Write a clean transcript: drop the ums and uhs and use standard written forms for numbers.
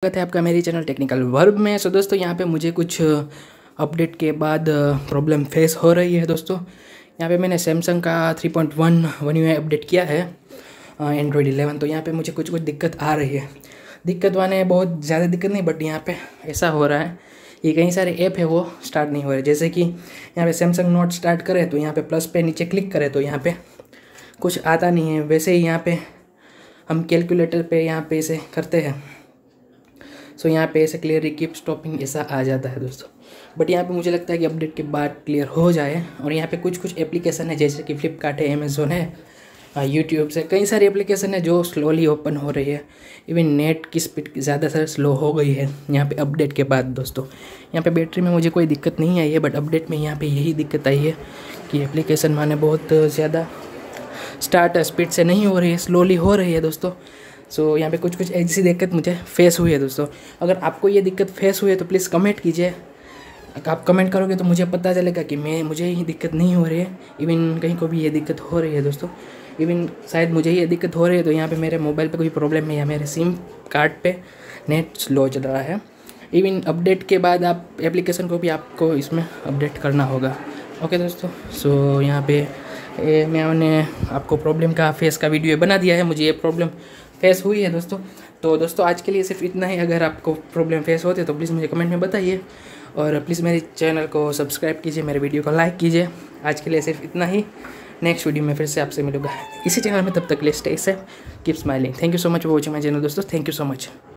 स्वागत है आपका मेरे चैनल टेक्निकल वर्ब में। सो दोस्तों यहाँ पे मुझे कुछ अपडेट के बाद प्रॉब्लम फेस हो रही है। दोस्तों यहाँ पे मैंने सैमसंग का 3.1 वन UI अपडेट किया है एंड्रॉयड 11। तो यहाँ पे मुझे कुछ दिक्कत आ रही है। दिक्कत माने बहुत ज़्यादा दिक्कत नहीं, बट यहाँ पे ऐसा हो रहा है ये कई सारे ऐप है वो स्टार्ट नहीं हो रहे। जैसे कि यहाँ पे सैमसंग नोट स्टार्ट करें तो यहाँ पे प्लस पे नीचे क्लिक करें तो यहाँ पे कुछ आता नहीं है। वैसे ही यहाँ पे हम कैलकुलेटर पे यहाँ पे ऐसे करते हैं सो यहाँ पे ऐसे क्लियर कीप स्टॉपिंग ऐसा आ जाता है दोस्तों। बट यहाँ पे मुझे लगता है कि अपडेट के बाद क्लियर हो जाए। और यहाँ पे कुछ एप्लीकेशन है जैसे कि फ्लिपकार्ट है, अमेज़ोन है, यूट्यूब से कई सारी एप्लीकेशन है जो स्लोली ओपन हो रही है। इवन नेट की स्पीड ज़्यादातर स्लो हो गई है यहाँ पे अपडेट के बाद। दोस्तों यहाँ पे बैटरी में मुझे कोई दिक्कत नहीं आई है, बट अपडेट में यहाँ पे यही दिक्कत आई है कि एप्लीकेशन माने बहुत ज़्यादा स्टार्ट स्पीड से नहीं हो रही है, स्लोली हो रही है दोस्तों। सो यहाँ पे कुछ ऐसी दिक्कत मुझे फेस हुई है दोस्तों। अगर आपको ये दिक्कत फेस हुई है तो प्लीज़ कमेंट कीजिए। आप कमेंट करोगे तो मुझे पता चलेगा कि मुझे ये दिक्कत नहीं हो रही है, इवन कहीं को भी ये दिक्कत हो रही है दोस्तों। इवन शायद मुझे ये दिक्कत हो रही है तो यहाँ पे मेरे मोबाइल पे कोई प्रॉब्लम है या मेरे सिम कार्ड पे नेट स्लो चल रहा है। इवन अपडेट के बाद आप एप्लीकेशन को भी आपको इसमें अपडेट करना होगा। ओके दोस्तों, सो यहाँ पे मैंने आपको प्रॉब्लम का फेस का वीडियो बना दिया है। मुझे ये प्रॉब्लम फेस हुई है दोस्तों। तो दोस्तों आज के लिए सिर्फ इतना ही। अगर आपको प्रॉब्लम फेस होते तो प्लीज़ मुझे कमेंट में बताइए और प्लीज़ मेरे चैनल को सब्सक्राइब कीजिए, मेरे वीडियो को लाइक कीजिए। आज के लिए सिर्फ इतना ही। नेक्स्ट वीडियो में फिर से आपसे मिलूंगा इसी चैनल में। तब तक के लिए stay safe, keep smiling. Thank you so much for watching my channel दोस्तों। Thank you so much.